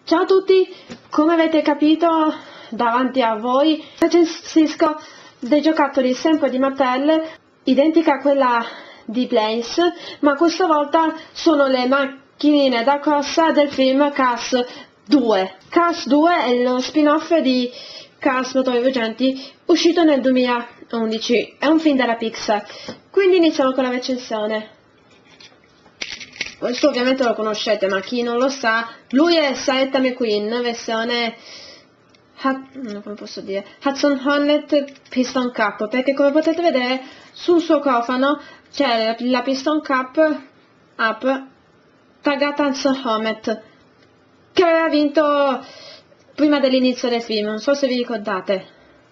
Ciao a tutti, come avete capito davanti a voi recensisco dei giocattoli sempre di Mattel, identica a quella di Blaze, ma questa volta sono le macchinine da corsa del film Cars 2. Cars 2 è lo spin-off di Cars Motori Veggenti, uscito nel 2011, è un film della Pixar. Quindi iniziamo con la recensione. Questo ovviamente lo conoscete, ma chi non lo sa, lui è Seth MacQueen, versione come posso dire, Hudson Hornet Piston Cup, perché come potete vedere sul suo cofano c'è la Piston Cup up taggata Hudson Hornet, che aveva vinto prima dell'inizio del film, non so se vi ricordate.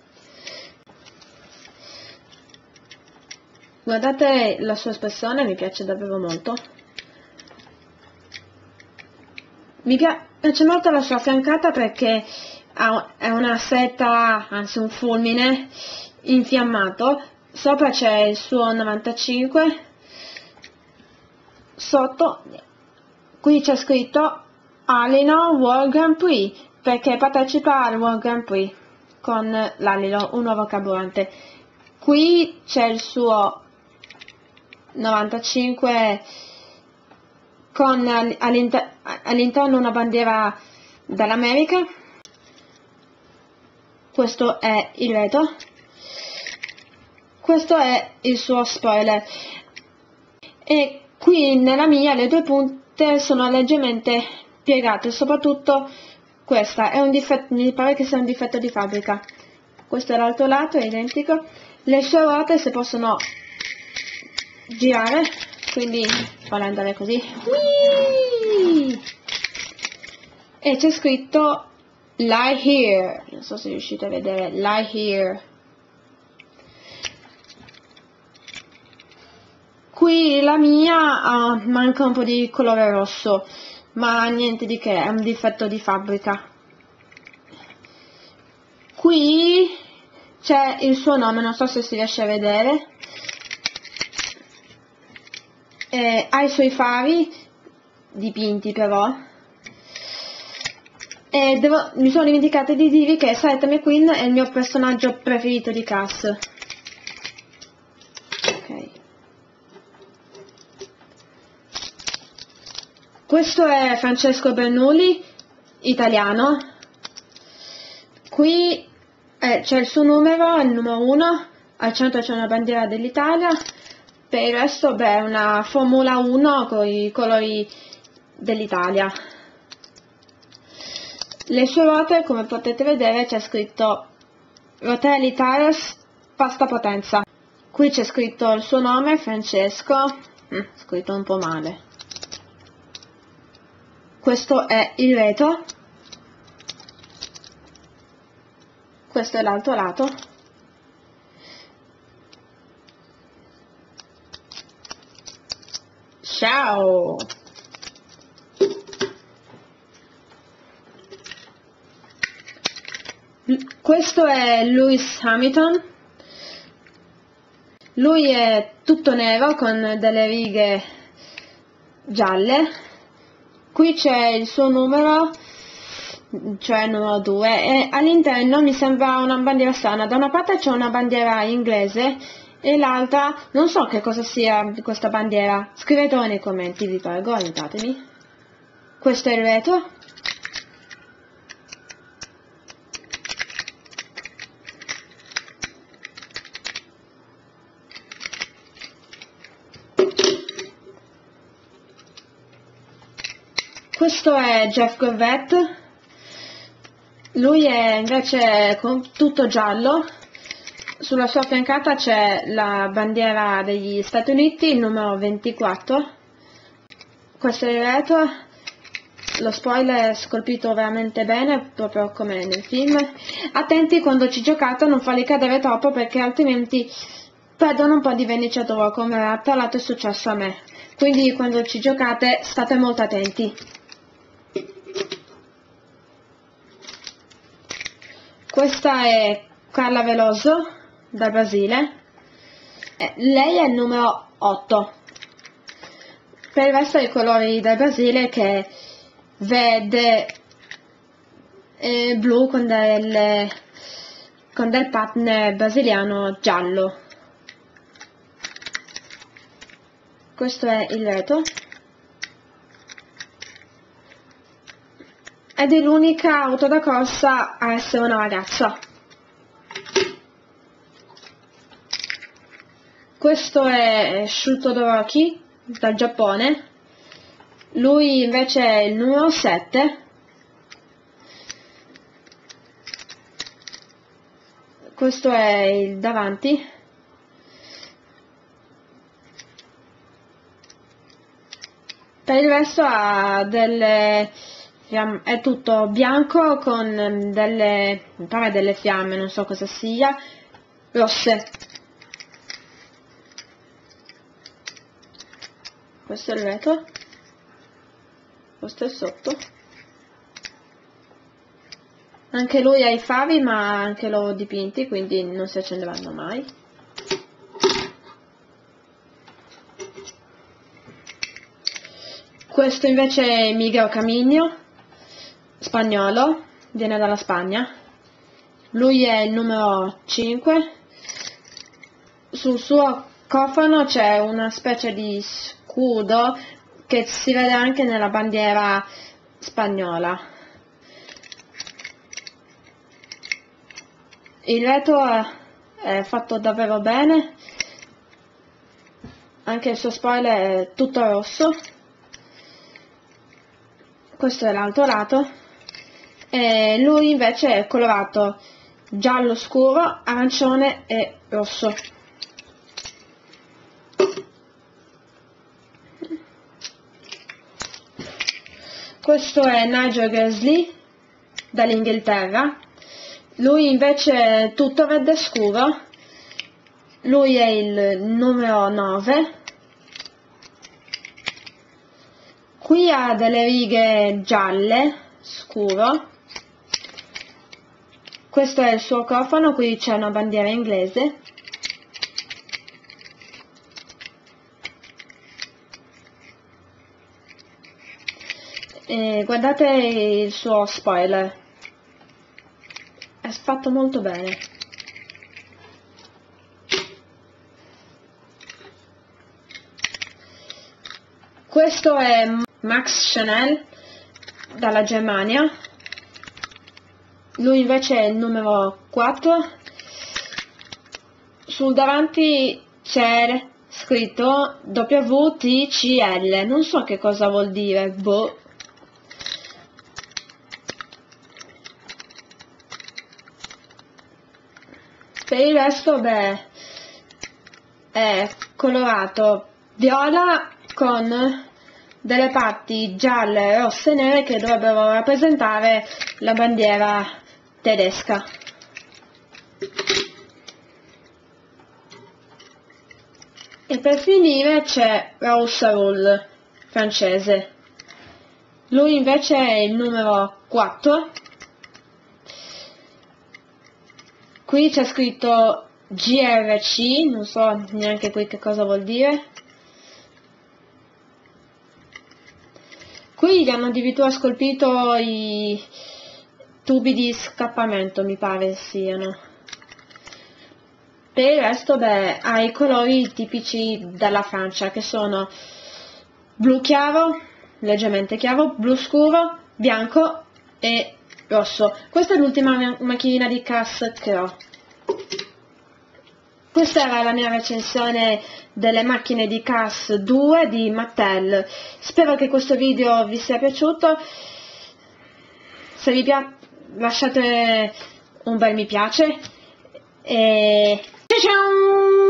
Guardate la sua espressione, mi piace davvero molto. Mi piace molto la sua fiancata perché è una seta, anzi un fulmine infiammato. Sopra c'è il suo 95. Sotto qui c'è scritto Alino World Grand Prix, perché partecipa al World Grand Prix con l'Alino, un nuovo carburante. Qui c'è il suo 95 con all'interno una bandiera dall'America. Questo è il retro. Questo è il suo spoiler. E qui nella mia le due punte sono leggermente piegate, soprattutto questa è un difetto, mi pare che sia un difetto di fabbrica. Questo è l'altro lato, è identico. Le sue ruote si possono girare, quindi farla andare così. Whee! E c'è scritto Lie Here, non so se riuscite a vedere, Lie Here. Qui la mia manca un po' di colore rosso, ma niente di che, è un difetto di fabbrica. Qui c'è il suo nome, non so se si riesce a vedere. Ha i suoi fari dipinti però. E mi sono dimenticata di dirvi che Seth MacQueen è il mio personaggio preferito di Cars. Ok. Questo è Francesco Bernoulli, italiano. Qui c'è il suo numero, il numero 1, al centro c'è una bandiera dell'Italia. Per il resto, beh, una Formula 1 con i colori dell'Italia. Le sue ruote, come potete vedere, c'è scritto Rotelli Tires Pasta Potenza. Qui c'è scritto il suo nome, Francesco, scritto un po' male. Questo è il retro. Questo è l'altro lato. Ciao! Questo è Lewis Hamilton. Lui è tutto nero con delle righe gialle. Qui c'è il suo numero, cioè il numero 2, e all'interno mi sembra una bandiera strana. Da una parte c'è una bandiera inglese e l'altra non so che cosa sia questa bandiera. Scrivetelo nei commenti, vi prego, aiutatemi. Questo è il retro. Questo è Jeff Gorvette. Lui è invece tutto giallo. Sulla sua fiancata c'è la bandiera degli Stati Uniti, il numero 24. Questo è il retro. Lo spoiler è scolpito veramente bene, proprio come nel film. Attenti quando ci giocate a non farli cadere troppo, perché altrimenti perdono un po' di verniciatura, come tra l'altro è successo a me. Quindi quando ci giocate state molto attenti. Questa è Carla Veloso, dal Brasile. Lei è il numero 8. Per il resto i colori del Brasile, che è verde, e blu con del pattern brasiliano giallo. Questo è il retro ed è l'unica auto da corsa a essere una ragazza. Questo è Shuto Doroki dal Giappone, lui invece è il numero 7. Questo è il davanti. Per il resto ha è tutto bianco con delle fiamme, non so cosa sia, rosse. Questo è il retro, questo è sotto. Anche lui ha i favi, ma anche loro dipinti, quindi non si accenderanno mai. Questo invece è Miguel Camino, spagnolo, viene dalla Spagna. Lui è il numero 5. Sul suo cofano c'è una specie di scudo che si vede anche nella bandiera spagnola. Il retro è fatto davvero bene, anche il suo spoiler è tutto rosso. Questo è l'altro lato e lui invece è colorato giallo scuro, arancione e rosso. Questo è Nigel Grassley dall'Inghilterra, lui invece è tutto verde scuro, lui è il numero 9. Qui ha delle righe gialle scuro. Questo è il suo cofano, qui c'è una bandiera inglese. E guardate il suo spoiler, è fatto molto bene. Questo è Max Chanel dalla Germania, lui invece è il numero 4. Sul davanti c'è scritto WTCL, non so che cosa vuol dire, boh. Per il resto, beh, è colorato viola con delle parti gialle, rosse e nere che dovrebbero rappresentare la bandiera tedesca. E per finire c'è Raoul Sarul, francese. Lui invece è il numero 4. Qui c'è scritto GRC, non so neanche qui che cosa vuol dire. Qui gli hanno addirittura scolpito i tubi di scappamento, mi pare siano. Per il resto, beh, ha i colori tipici della Francia, che sono blu chiaro, leggermente chiaro, blu scuro, bianco e rosso. Questa è l'ultima macchinina di CAS che ho. Questa era la mia recensione delle macchine di CAS 2 di Mattel. Spero che questo video vi sia piaciuto. Se vi piace lasciate un bel mi piace e ciao ciao!